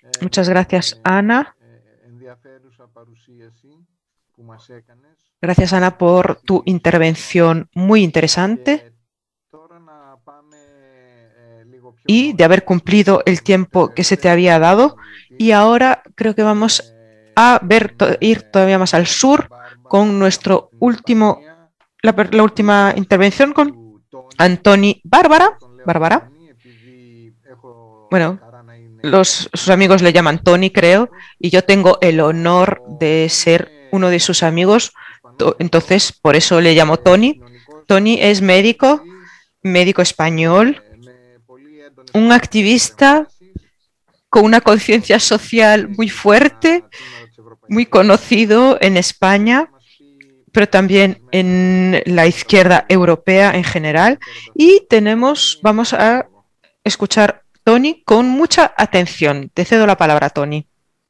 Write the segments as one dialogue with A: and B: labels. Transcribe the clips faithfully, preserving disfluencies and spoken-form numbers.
A: Muchas gracias, Ana. Gracias, Ana, por tu intervención muy interesante y de haber cumplido el tiempo que se te había dado. Y ahora creo que vamos a ver, ir todavía más al sur con nuestro último, la, la última intervención con Antoni Bárbara. Bárbara. Bueno, los, sus amigos le llaman Tony, creo, y yo tengo el honor de ser uno de sus amigos, entonces por eso le llamo Tony. Tony es médico, médico español, un activista con una conciencia social muy fuerte, muy conocido en España, pero también en la izquierda europea en general. Y tenemos, vamos a escuchar Tony con mucha atención. Te cedo la palabra, Tony.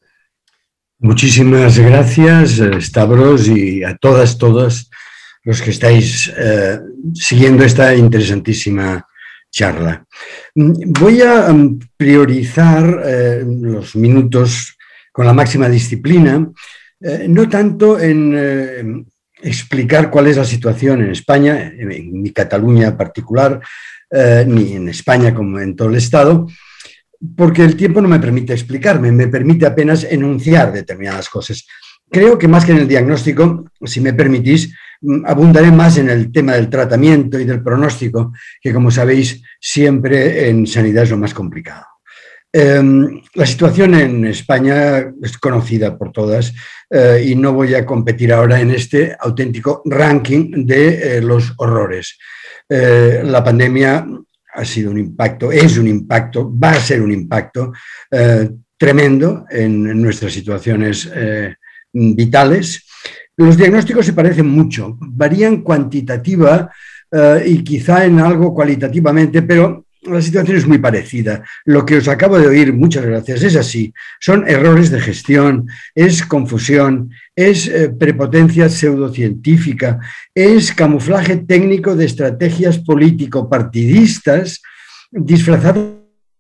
B: Muchísimas gracias, Stavros, y a todas, todos los que estáis eh, siguiendo esta interesantísima charla. Voy a priorizar eh, los minutos con la máxima disciplina, eh, no tanto en eh, explicar cuál es la situación en España, en mi Cataluña particular, eh, ni en España como en todo el Estado, porque el tiempo no me permite explicarme, me permite apenas enunciar determinadas cosas. Creo que más que en el diagnóstico, si me permitís, abundaré más en el tema del tratamiento y del pronóstico, que como sabéis siempre en sanidad es lo más complicado. Eh, la situación en España es conocida por todas eh, y no voy a competir ahora en este auténtico ranking de eh, los horrores. Eh, la pandemia ha sido un impacto, es un impacto, va a ser un impacto eh, tremendo en, en nuestras situaciones eh, vitales. Los diagnósticos se parecen mucho, varían cuantitativa eh, y quizá en algo cualitativamente, pero la situación es muy parecida. Lo que os acabo de oír, muchas gracias, es así. Son errores de gestión, es confusión, es eh, prepotencia pseudocientífica, es camuflaje técnico de estrategias político-partidistas disfrazadas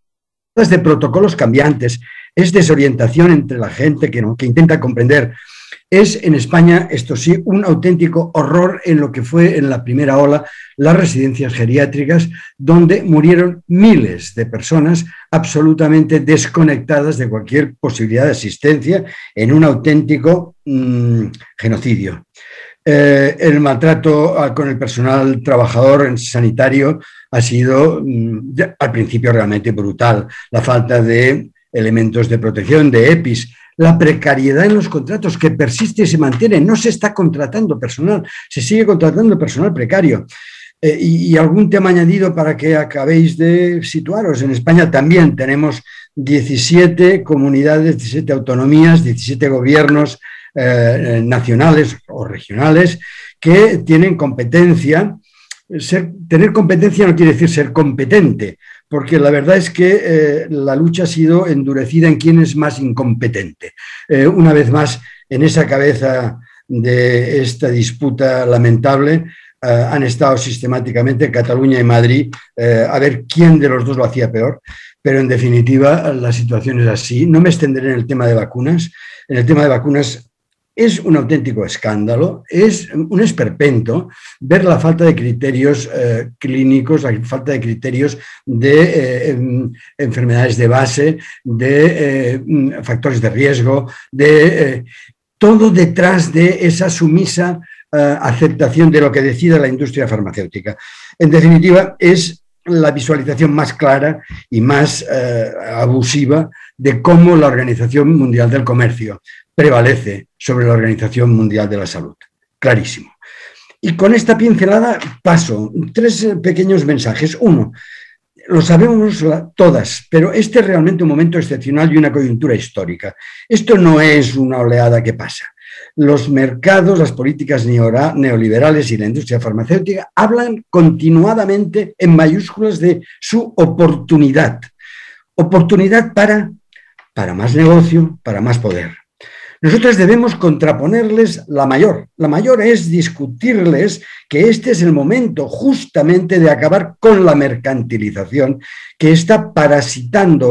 B: de protocolos cambiantes, es desorientación entre la gente que, no, que intenta comprender. Es en España, esto sí, un auténtico horror en lo que fue en la primera ola las residencias geriátricas, donde murieron miles de personas absolutamente desconectadas de cualquier posibilidad de asistencia en un auténtico mmm, genocidio. Eh, el maltrato con el personal trabajador sanitario ha sido mmm, al principio realmente brutal. La falta de elementos de protección, de EPIs, la precariedad en los contratos que persiste y se mantiene, no se está contratando personal, se sigue contratando personal precario. Eh, y, y algún tema añadido para que acabéis de situaros. En España también tenemos diecisiete comunidades, diecisiete autonomías, diecisiete gobiernos eh, nacionales o regionales que tienen competencia. Ser, tener competencia no quiere decir ser competente, porque la verdad es que eh, la lucha ha sido endurecida en quién es más incompetente. Eh, una vez más, en esa cabeza de esta disputa lamentable eh, han estado sistemáticamente Cataluña y Madrid eh, a ver quién de los dos lo hacía peor, pero en definitiva la situación es así. No me extenderé en el tema de vacunas. En el tema de vacunas es un auténtico escándalo, es un esperpento ver la falta de criterios eh, clínicos, la falta de criterios de eh, enfermedades de base, de eh, factores de riesgo, de eh, todo detrás de esa sumisa eh, aceptación de lo que decida la industria farmacéutica. En definitiva, es la visualización más clara y más eh, abusiva de cómo la Organización Mundial del Comercio prevalece sobre la Organización Mundial de la Salud. Clarísimo. Y con esta pincelada paso tres pequeños mensajes. Uno, lo sabemos todas, pero este es realmente un momento excepcional y una coyuntura histórica. Esto no es una oleada que pasa. Los mercados, las políticas neoliberales y la industria farmacéutica hablan continuadamente en mayúsculas de su oportunidad. Oportunidad para, para más negocio, para más poder. Nosotros debemos contraponerles la mayor. La mayor es discutirles que este es el momento justamente de acabar con la mercantilización que está parasitando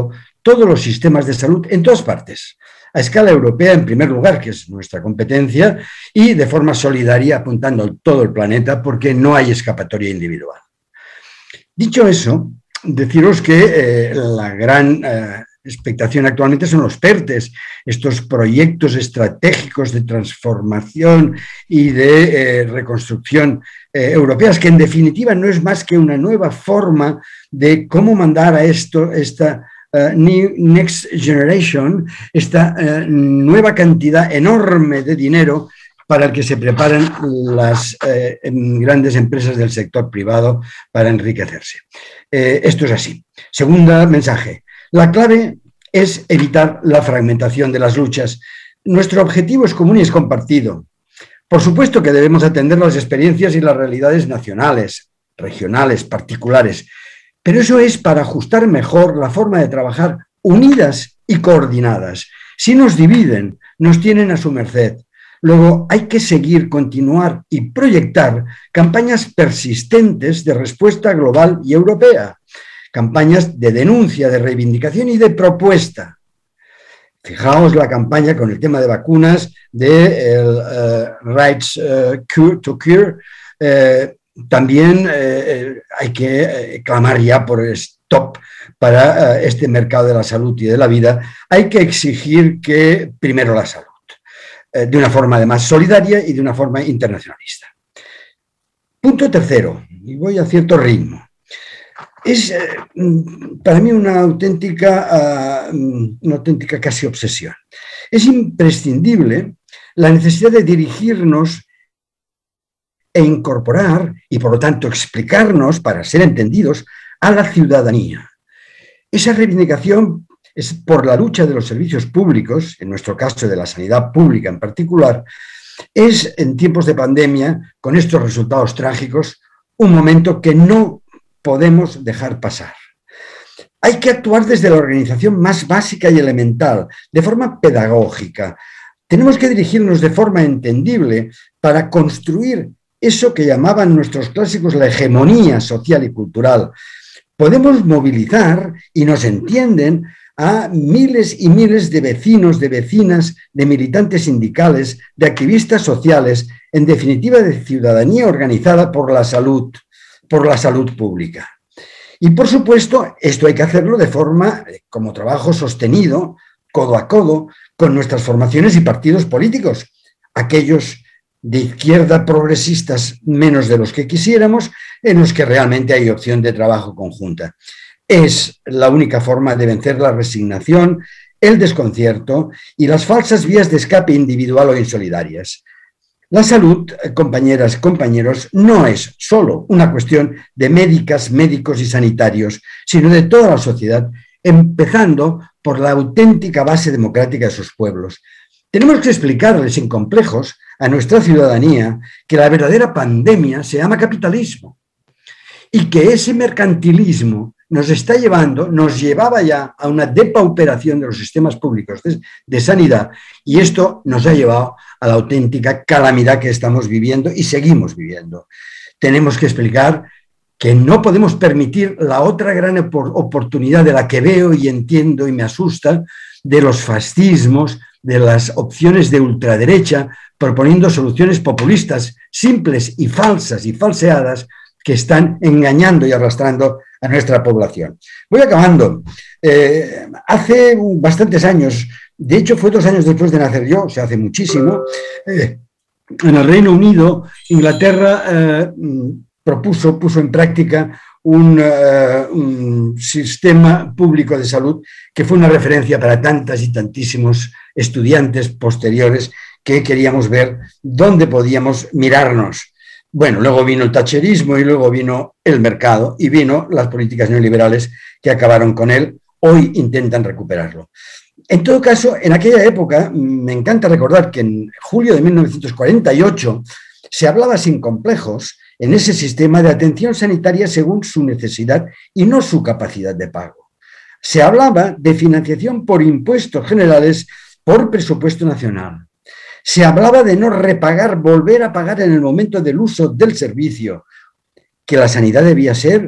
B: todos los sistemas de salud en todas partes, a escala europea en primer lugar, que es nuestra competencia, y de forma solidaria apuntando a todo el planeta porque no hay escapatoria individual. Dicho eso, deciros que eh, la gran eh, expectación actualmente son los PERTES, estos proyectos estratégicos de transformación y de eh, reconstrucción eh, europeas, que en definitiva no es más que una nueva forma de cómo mandar a esto, esta uh, new, Next Generation, esta uh, nueva cantidad enorme de dinero para el que se preparan las eh, grandes empresas del sector privado para enriquecerse. Eh, esto es así. Segundo mensaje. La clave es evitar la fragmentación de las luchas. Nuestro objetivo es común y es compartido. Por supuesto que debemos atender las experiencias y las realidades nacionales, regionales, particulares, pero eso es para ajustar mejor la forma de trabajar unidas y coordinadas. Si nos dividen, nos tienen a su merced. Luego hay que seguir, continuar y proyectar campañas persistentes de respuesta global y europea, campañas de denuncia, de reivindicación y de propuesta. Fijaos la campaña con el tema de vacunas de el, uh, Rights uh, cure to Cure. Eh, también eh, hay que eh, clamar ya por stop para uh, este mercado de la salud y de la vida. Hay que exigir que primero la salud, de una forma además solidaria y de una forma internacionalista. Punto tercero, y voy a cierto ritmo. Es eh, para mí una auténtica, uh, una auténtica casi obsesión. Es imprescindible la necesidad de dirigirnos e incorporar, y por lo tanto explicarnos para ser entendidos, a la ciudadanía. Esa reivindicación es por la lucha de los servicios públicos, en nuestro caso de la sanidad pública en particular, es en tiempos de pandemia, con estos resultados trágicos, un momento que no podemos dejar pasar. Hay que actuar desde la organización más básica y elemental, de forma pedagógica. Tenemos que dirigirnos de forma entendible para construir eso que llamaban nuestros clásicos la hegemonía social y cultural. Podemos movilizar, y nos entienden, a miles y miles de vecinos, de vecinas, de militantes sindicales, de activistas sociales, en definitiva de ciudadanía organizada por la salud, por la salud pública. Y por supuesto, esto hay que hacerlo de forma, como trabajo sostenido, codo a codo, con nuestras formaciones y partidos políticos, aquellos de izquierda progresistas menos de los que quisiéramos, en los que realmente hay opción de trabajo conjunta. Es la única forma de vencer la resignación, el desconcierto y las falsas vías de escape individual o insolidarias. La salud, compañeras, compañeros, no es solo una cuestión de médicas, médicos y sanitarios, sino de toda la sociedad, empezando por la auténtica base democrática de sus pueblos. Tenemos que explicarles sin complejos a nuestra ciudadanía que la verdadera pandemia se llama capitalismo y que ese mercantilismo nos está llevando, nos llevaba ya a una depauperación de los sistemas públicos de, de sanidad, y esto nos ha llevado a la auténtica calamidad que estamos viviendo y seguimos viviendo. Tenemos que explicar que no podemos permitir la otra gran oportunidad de la que veo y entiendo y me asusta, de los fascismos, de las opciones de ultraderecha, proponiendo soluciones populistas, simples y falsas y falseadas, que están engañando y arrastrando a nuestra población. Voy acabando. Eh, hace bastantes años, de hecho fue dos años después de nacer yo, o sea, hace muchísimo, eh, en el Reino Unido, Inglaterra eh, propuso, puso en práctica un, uh, un sistema público de salud que fue una referencia para tantas y tantísimos estudiantes posteriores que queríamos ver dónde podíamos mirarnos. Bueno, luego vino el thatcherismo y luego vino el mercado y vino las políticas neoliberales que acabaron con él. Hoy intentan recuperarlo. En todo caso, en aquella época, me encanta recordar que en julio de mil novecientos cuarenta y ocho se hablaba sin complejos en ese sistema de atención sanitaria según su necesidad y no su capacidad de pago. Se hablaba de financiación por impuestos generales por presupuesto nacional. Se hablaba de no repagar, volver a pagar en el momento del uso del servicio, que la sanidad debía ser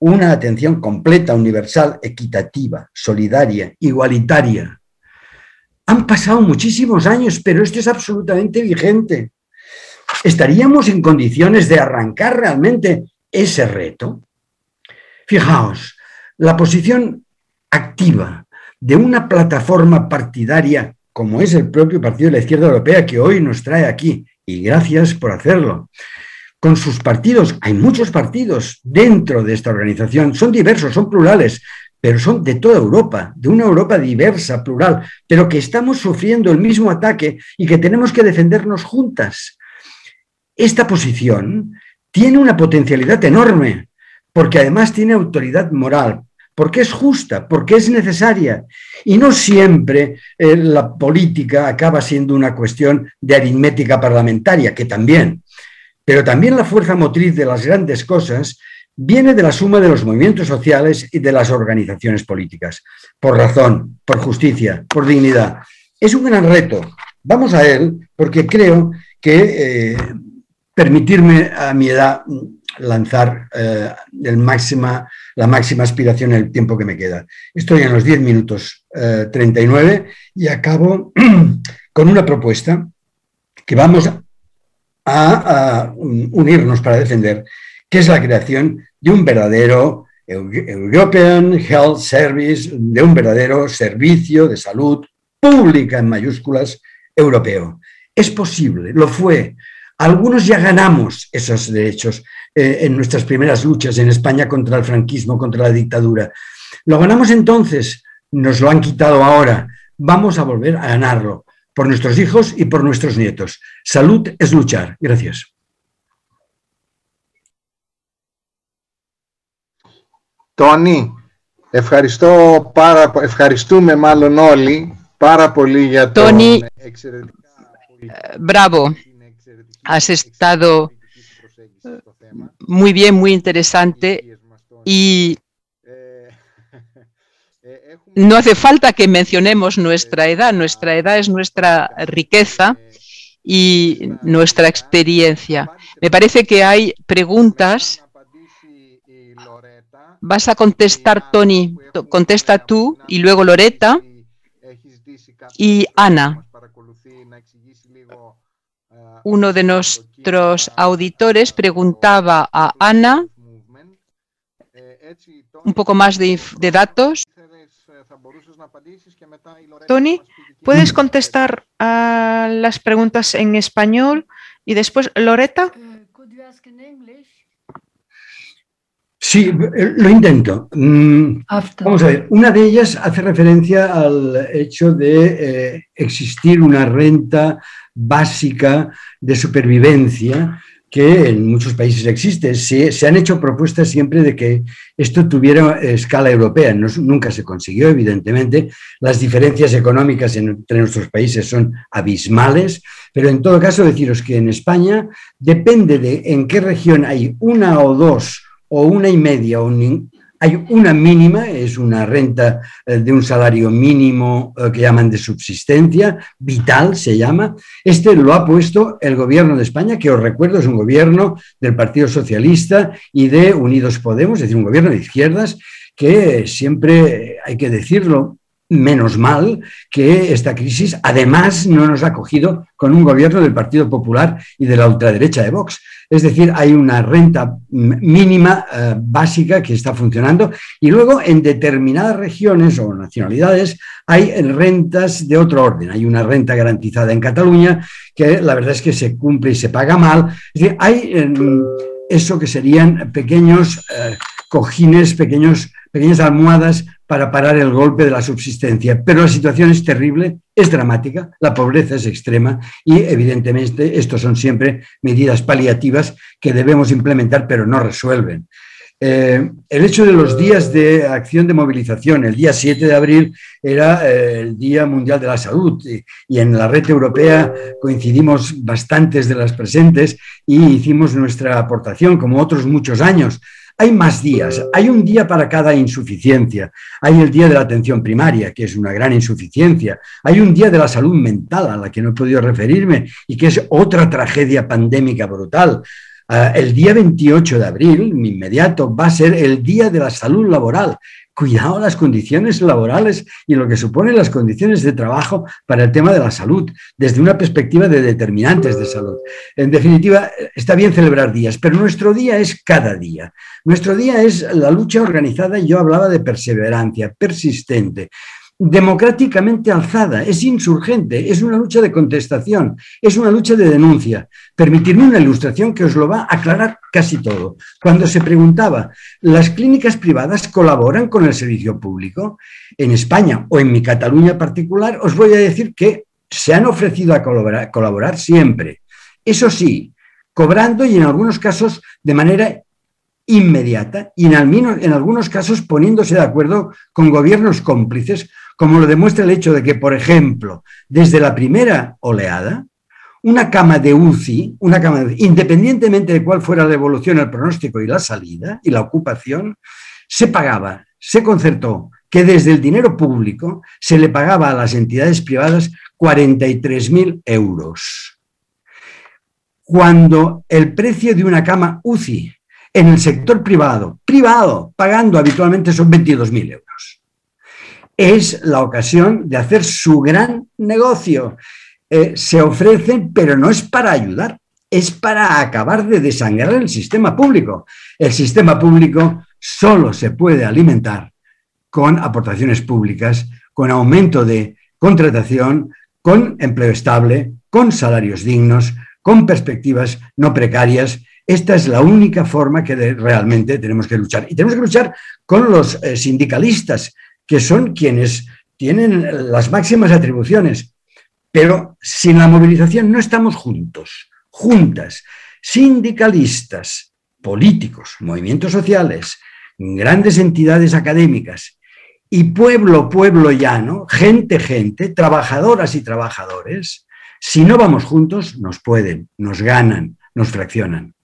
B: una atención completa, universal, equitativa, solidaria, igualitaria. Han pasado muchísimos años, pero esto es absolutamente vigente. ¿Estaríamos en condiciones de arrancar realmente ese reto? Fijaos, la posición activa de una plataforma partidaria como es el propio Partido de la Izquierda Europea que hoy nos trae aquí, y gracias por hacerlo, con sus partidos, hay muchos partidos dentro de esta organización, son diversos, son plurales, pero son de toda Europa, de una Europa diversa, plural, pero que estamos sufriendo el mismo ataque y que tenemos que defendernos juntas. Esta posición tiene una potencialidad enorme, porque además tiene autoridad moral, porque es justa, porque es necesaria. Y no siempre eh, la política acaba siendo una cuestión de aritmética parlamentaria, que también, pero también la fuerza motriz de las grandes cosas viene de la suma de los movimientos sociales y de las organizaciones políticas, por razón, por justicia, por dignidad. Es un gran reto. Vamos a él, porque creo que... Eh, permitirme a mi edad lanzar eh, el máxima, la máxima aspiración en el tiempo que me queda. Estoy en los diez minutos eh, treinta y nueve y acabo con una propuesta que vamos a, a unirnos para defender, que es la creación de un verdadero European Health Service, de un verdadero servicio de salud pública en mayúsculas europeo. Es posible, lo fue. Algunos ya ganamos esos derechos eh, en nuestras primeras luchas en España contra el franquismo, contra la dictadura. Lo ganamos entonces, nos lo han quitado ahora. Vamos a volver a ganarlo por nuestros hijos y por nuestros nietos. Salud es luchar. Gracias.
C: Τόνι, ευχαριστώ πάρα, ευχαριστούμε μάλλον όλοι πάρα πολύ για τον
D: Tony, bravo. Has estado muy bien, muy interesante y no hace falta que mencionemos nuestra edad. Nuestra edad es nuestra riqueza y nuestra experiencia. Me parece que hay preguntas. Vas a contestar, Tony, contesta tú y luego Loretta y Ana. Uno de nuestros auditores preguntaba a Ana un poco más de, de datos.
A: Tony, ¿puedes contestar a las preguntas en español y después Loretta?
B: Sí, lo intento. Vamos a ver, una de ellas hace referencia al hecho de eh, existir una renta básica de supervivencia que en muchos países existe. Se, se han hecho propuestas siempre de que esto tuviera escala europea. No, nunca se consiguió, evidentemente. Las diferencias económicas entre nuestros países son abismales, pero en todo caso deciros que en España depende de en qué región hay una o dos o una y media, o ni, hay una mínima, es una renta de un salario mínimo que llaman de subsistencia, vital se llama. Este lo ha puesto el gobierno de España, que os recuerdo es un gobierno del Partido Socialista y de Unidos Podemos, es decir, un gobierno de izquierdas que siempre, hay que decirlo, menos mal que esta crisis además no nos ha cogido con un gobierno del Partido Popular y de la ultraderecha de Vox. Es decir, hay una renta mínima eh, básica que está funcionando y luego en determinadas regiones o nacionalidades hay rentas de otro orden. Hay una renta garantizada en Cataluña que la verdad es que se cumple y se paga mal. Es decir, hay eh, eso que serían pequeños eh, cojines, pequeños, pequeñas almohadas para parar el golpe de la subsistencia. Pero la situación es terrible, es dramática, la pobreza es extrema y evidentemente estos son siempre medidas paliativas que debemos implementar pero no resuelven. Eh, el hecho de los días de acción de movilización, el día siete de abril era eh, el Día Mundial de la Salud y, y en la red europea coincidimos bastantes de las presentes y hicimos nuestra aportación como otros muchos años. Hay más días, hay un día para cada insuficiencia, hay el día de la atención primaria, que es una gran insuficiencia, hay un día de la salud mental a la que no he podido referirme y que es otra tragedia pandémica brutal, Uh, el día veintiocho de abril, inmediato, va a ser el Día de la Salud Laboral. Cuidado las condiciones laborales y lo que suponen las condiciones de trabajo para el tema de la salud, desde una perspectiva de determinantes de salud. En definitiva, está bien celebrar días, pero nuestro día es cada día. Nuestro día es la lucha organizada, y yo hablaba de perseverancia, persistente, democráticamente alzada, es insurgente, es una lucha de contestación, es una lucha de denuncia. Permitidme una ilustración que os lo va a aclarar casi todo. Cuando se preguntaba, ¿las clínicas privadas colaboran con el servicio público? En España o en mi Cataluña particular, os voy a decir que se han ofrecido a colaborar, colaborar siempre. Eso sí, cobrando y en algunos casos de manera inmediata y en, en algunos casos poniéndose de acuerdo con gobiernos cómplices, como lo demuestra el hecho de que, por ejemplo, desde la primera oleada, una cama de U C I, una cama de, independientemente de cuál fuera la evolución, el pronóstico y la salida y la ocupación, se pagaba, se concertó que desde el dinero público se le pagaba a las entidades privadas cuarenta y tres mil euros. Cuando el precio de una cama U C I en el sector privado, privado, pagando habitualmente son veintidós mil euros. Es la ocasión de hacer su gran negocio. Eh, se ofrecen, pero no es para ayudar, es para acabar de desangrar el sistema público. El sistema público solo se puede alimentar con aportaciones públicas, con aumento de contratación, con empleo estable, con salarios dignos, con perspectivas no precarias. Esta es la única forma que de, realmente tenemos que luchar. Y tenemos que luchar con los eh, sindicalistas, que son quienes tienen las máximas atribuciones. Pero sin la movilización no estamos juntos, juntas. Sindicalistas, políticos, movimientos sociales, grandes entidades académicas y pueblo, pueblo llano, gente, gente, trabajadoras y trabajadores, si no vamos juntos, nos pueden, nos ganan, nos fraccionan.